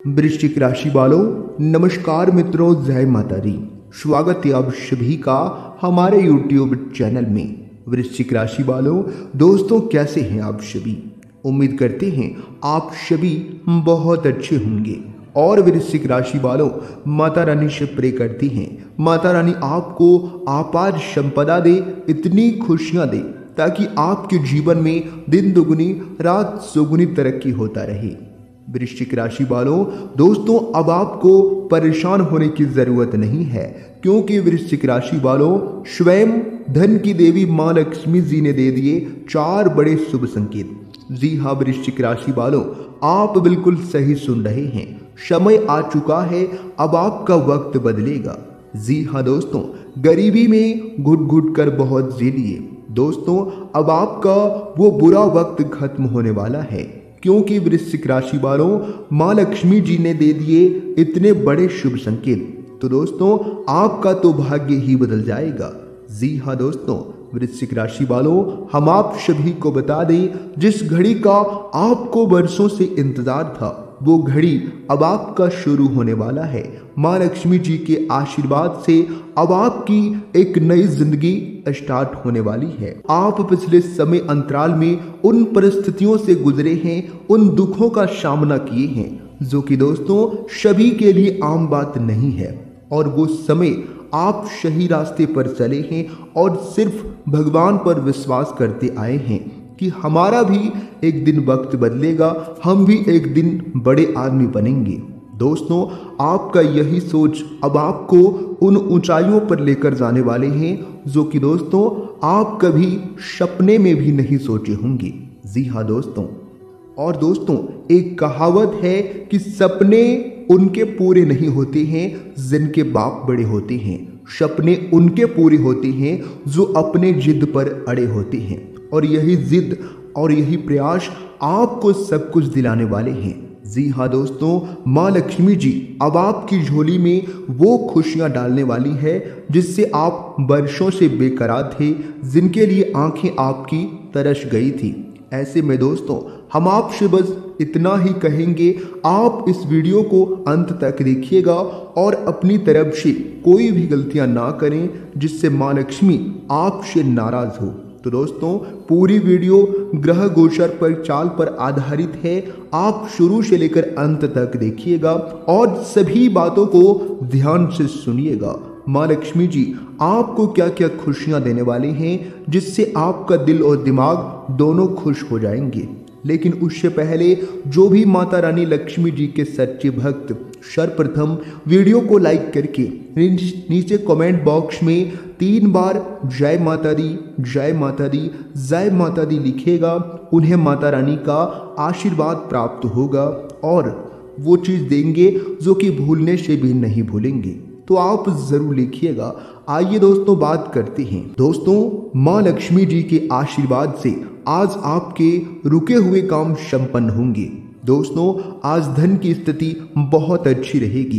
वृश्चिक राशि वालों, नमस्कार मित्रों, जय माता दी। स्वागत है आप सभी का हमारे YouTube चैनल में। वृश्चिक राशि वालों, दोस्तों कैसे हैं आप सभी? उम्मीद करते हैं आप सभी बहुत अच्छे होंगे। और वृश्चिक राशि वालों, माता रानी से प्रे करती हैं, माता रानी आपको अपार संपदा दे, इतनी खुशियां दे ताकि आपके जीवन में दिन दुगनी रात सुगुनी तरक्की होता रहे। वृश्चिक राशि वालों, दोस्तों अब आपको परेशान होने की जरूरत नहीं है, क्योंकि वृश्चिक राशि वालों स्वयं धन की देवी मां लक्ष्मी जी ने दे दिए 4 बड़े शुभ संकेत। जी हाँ वृश्चिक राशि वालों, आप बिल्कुल सही सुन रहे हैं। समय आ चुका है, अब आपका वक्त बदलेगा। जी हाँ दोस्तों, गरीबी में घुट घुट कर बहुत जी लिए। दोस्तों अब आपका वो बुरा वक्त खत्म होने वाला है, क्योंकि वृश्चिक राशि वालों मां लक्ष्मी जी ने दे दिए इतने बड़े शुभ संकेत। तो दोस्तों आपका तो भाग्य ही बदल जाएगा। जी हाँ दोस्तों, वृश्चिक राशि वालों हम आप सभी को बता दें, जिस घड़ी का आपको वर्षों से इंतजार था वो घड़ी अब आपका शुरू होने वाला है। मां लक्ष्मी जी के आशीर्वाद से अब आपकी एक नई जिंदगी स्टार्ट होने वाली है। आप पिछले समय अंतराल में उन परिस्थितियों से गुजरे हैं, उन दुखों का सामना किए हैं जो कि दोस्तों सभी के लिए आम बात नहीं है। और वो समय आप सही रास्ते पर चले हैं और सिर्फ भगवान पर विश्वास करते आए हैं कि हमारा भी एक दिन वक्त बदलेगा, हम भी एक दिन बड़े आदमी बनेंगे। दोस्तों आपका यही सोच अब आपको उन ऊंचाइयों पर लेकर जाने वाले हैं जो कि दोस्तों आप कभी सपने में भी नहीं सोचे होंगे। जी हाँ दोस्तों, और दोस्तों एक कहावत है कि सपने उनके पूरे नहीं होते हैं जिनके बाप बड़े होते हैं। सपने उनके पूरे होते हैं जो अपने जिद पर अड़े होते हैं, और यही जिद और यही प्रयास आपको सब कुछ दिलाने वाले हैं। जी हाँ दोस्तों, माँ लक्ष्मी जी अब आपकी झोली में वो खुशियाँ डालने वाली है जिससे आप वर्षों से बेकरार थे, जिनके लिए आंखें आपकी तरस गई थी। ऐसे में दोस्तों हम आपसे बस इतना ही कहेंगे, आप इस वीडियो को अंत तक देखिएगा और अपनी तरफ से कोई भी गलतियां ना करें जिससे माँ लक्ष्मी आपसे नाराज हो। तो दोस्तों पूरी वीडियो ग्रह गोचर पर चाल पर आधारित है, आप शुरू से लेकर अंत तक देखिएगा और सभी बातों को ध्यान से सुनिएगा। माँ लक्ष्मी जी आपको क्या क्या खुशियां देने वाले हैं जिससे आपका दिल और दिमाग दोनों खुश हो जाएंगे। लेकिन उससे पहले जो भी माता रानी लक्ष्मी जी के सच्चे भक्त सर्वप्रथम वीडियो को लाइक करके नीचे कमेंट बॉक्स में 3 बार जय माता दी, जय माता दी, जय माता दी लिखेगा, उन्हें माता रानी का आशीर्वाद प्राप्त होगा और वो चीज़ देंगे जो कि भूलने से भी नहीं भूलेंगे। तो आप जरूर लिखिएगा। आइए दोस्तों बात करते हैं। दोस्तों माँ लक्ष्मी जी के आशीर्वाद से आज आपके रुके हुए काम संपन्न होंगे। दोस्तों आज धन की स्थिति बहुत अच्छी रहेगी।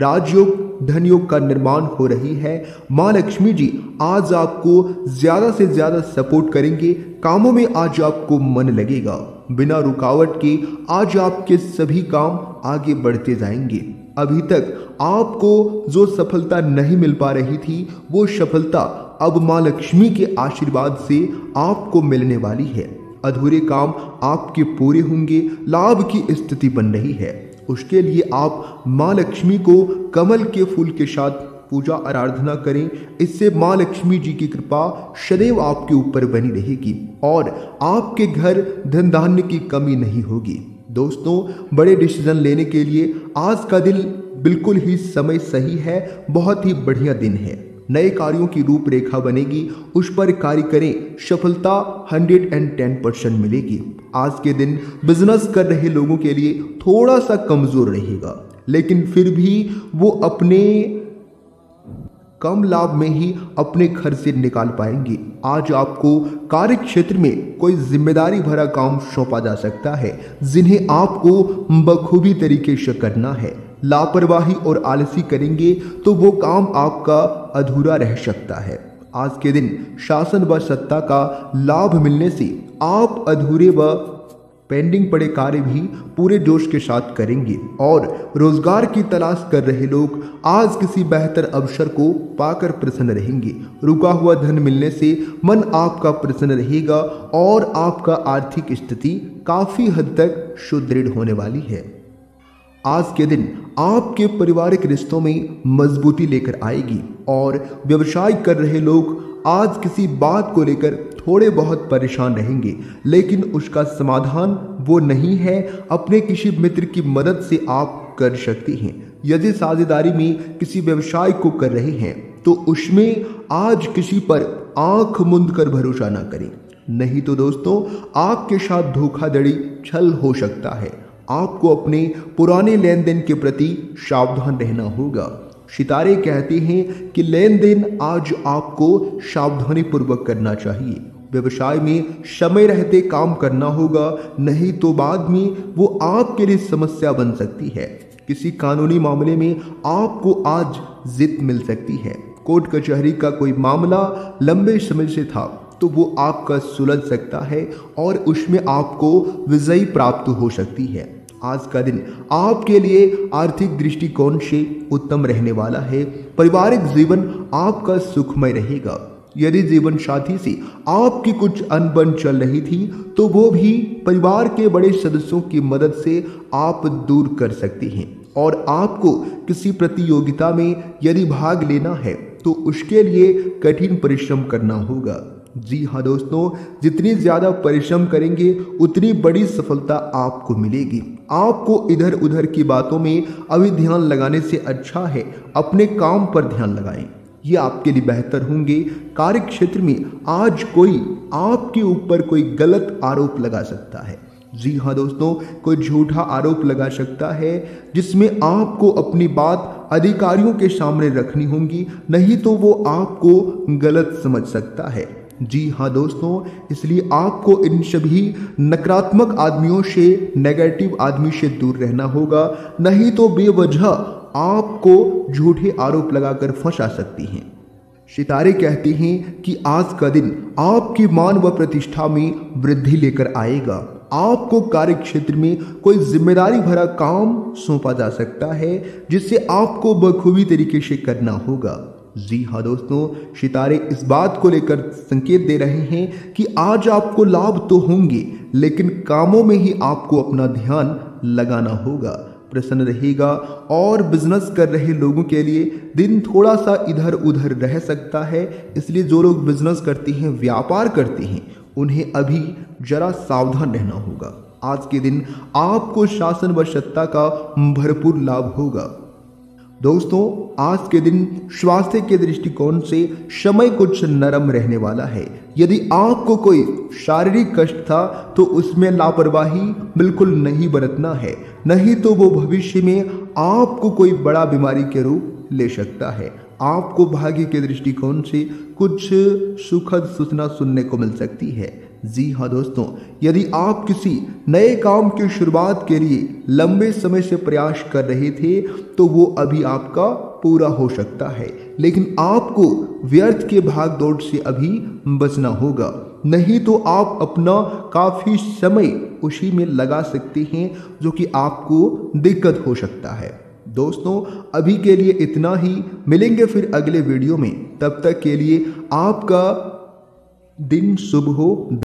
राजयोग धन योग का निर्माण हो रही है। माँ लक्ष्मी जी आज आपको ज्यादा से ज्यादा सपोर्ट करेंगे। कामों में आज आपको मन लगेगा। बिना रुकावट के आज आपके सभी काम आगे बढ़ते जाएंगे। अभी तक आपको जो सफलता नहीं मिल पा रही थी वो सफलता अब माँ लक्ष्मी के आशीर्वाद से आपको मिलने वाली है। अधूरे काम आपके पूरे होंगे। लाभ की स्थिति बन रही है। उसके लिए आप माँ लक्ष्मी को कमल के फूल के साथ पूजा आराधना करें। इससे माँ लक्ष्मी जी की कृपा सदैव आपके ऊपर बनी रहेगी और आपके घर धन धान्य की कमी नहीं होगी। दोस्तों बड़े डिसीजन लेने के लिए आज का दिन बिल्कुल ही समय सही है, बहुत ही बढ़िया दिन है। नए कार्यों की रूपरेखा बनेगी, उस पर कार्य करें, सफलता 110% मिलेगी। आज के दिन बिजनेस कर रहे लोगों के लिए थोड़ा सा कमजोर रहेगा, लेकिन फिर भी वो अपने कम लाभ में ही अपने घर से निकाल पाएंगे। आज आपको कार्य क्षेत्र में कोई जिम्मेदारी भरा काम सौंपा जा सकता है जिन्हें आपको बखूबी तरीके से करना है। लापरवाही और आलसी करेंगे तो वो काम आपका अधूरा रह सकता है। आज के दिन शासन व सत्ता का लाभ मिलने से आप अधूरे व पेंडिंग पड़े कार्य भी पूरे जोश के साथ करेंगे और रोजगार की तलाश कर रहे लोग आज किसी बेहतर अवसर को पाकर प्रसन्न रहेंगे। रुका हुआ धन मिलने से मन आपका प्रसन्न रहेगा और आपका आर्थिक स्थिति काफी हद तक सुदृढ़ होने वाली है। आज के दिन आपके पारिवारिक रिश्तों में मजबूती लेकर आएगी और व्यवसाय कर रहे लोग आज किसी बात को लेकर थोड़े बहुत परेशान रहेंगे, लेकिन उसका समाधान वो नहीं है, अपने किसी मित्र की मदद से आप कर सकते हैं। यदि साझेदारी में किसी व्यवसाय को कर रहे हैं तो उसमें आज किसी पर आंख मूंद कर भरोसा ना करें, नहीं तो दोस्तों आपके साथ धोखाधड़ी छल हो सकता है। आपको अपने पुराने लेन देन के प्रति सावधान रहना होगा। सितारे कहते हैं कि लेन देन आज आपको सावधानी पूर्वक करना चाहिए। व्यवसाय में समय रहते काम करना होगा, नहीं तो बाद में वो आपके लिए समस्या बन सकती है। किसी कानूनी मामले में आपको आज जीत मिल सकती है। कोर्ट कचहरी का कोई मामला लंबे समय से था तो वो आपका सुलझ सकता है और उसमें आपको विजयी प्राप्त हो सकती है। आज का दिन आपके लिए आर्थिक दृष्टिकोण से उत्तम रहने वाला है। पारिवारिक जीवन आपका सुखमय रहेगा। यदि जीवन साथी से आपकी कुछ अनबन चल रही थी तो वो भी परिवार के बड़े सदस्यों की मदद से आप दूर कर सकते हैं। और आपको किसी प्रतियोगिता में यदि भाग लेना है तो उसके लिए कठिन परिश्रम करना होगा। जी हाँ दोस्तों, जितनी ज्यादा परिश्रम करेंगे उतनी बड़ी सफलता आपको मिलेगी। आपको इधर उधर की बातों में अभी ध्यान लगाने से अच्छा है अपने काम पर ध्यान लगाएं, ये आपके लिए बेहतर होंगे। कार्य क्षेत्र में आज कोई आपके ऊपर कोई गलत आरोप लगा सकता है। जी हाँ दोस्तों, कोई झूठा आरोप लगा सकता है जिसमें आपको अपनी बात अधिकारियों के सामने रखनी होगी, नहीं तो वो आपको गलत समझ सकता है। जी हाँ दोस्तों, इसलिए आपको इन सभी नकारात्मक आदमियों से, नेगेटिव आदमी से दूर रहना होगा, नहीं तो बेवजह आपको झूठे आरोप लगाकर फंसा सकती हैं। सितारे कहते हैं कि आज का दिन आपकी मान व प्रतिष्ठा में वृद्धि लेकर आएगा। आपको कार्य क्षेत्र में कोई जिम्मेदारी भरा काम सौंपा जा सकता है जिसे आपको बखूबी तरीके से करना होगा। जी हाँ दोस्तों, सितारे इस बात को लेकर संकेत दे रहे हैं कि आज आपको लाभ तो होंगे, लेकिन कामों में ही आपको अपना ध्यान लगाना होगा। प्रसन्न रहेगा और बिजनेस कर रहे लोगों के लिए दिन थोड़ा सा इधर उधर रह सकता है, इसलिए जो लोग बिजनेस करते हैं, व्यापार करते हैं, उन्हें अभी जरा सावधान रहना होगा। आज के दिन आपको शासन व सत्ता का भरपूर लाभ होगा। दोस्तों, आज के दिन स्वास्थ्य के दृष्टिकोण से समय कुछ नरम रहने वाला है। यदि आपको कोई शारीरिक कष्ट था तो उसमें लापरवाही बिल्कुल नहीं बरतना है, नहीं तो वो भविष्य में आपको कोई बड़ा बीमारी के रूप ले सकता है। आपको भाग्य के दृष्टिकोण से कुछ सुखद सूचना सुनने को मिल सकती है। जी हाँ दोस्तों, यदि आप किसी नए काम की शुरुआत के लिए लंबे समय से प्रयास कर रहे थे तो वो अभी आपका पूरा हो सकता है, लेकिन आपको व्यर्थ के भाग दौड़ से अभी बचना होगा, नहीं तो आप अपना काफी समय उसी में लगा सकते हैं जो कि आपको दिक्कत हो सकता है। दोस्तों, अभी के लिए इतना ही, मिलेंगे फिर अगले वीडियो में। तब तक के लिए आपका दिन शुभ हो।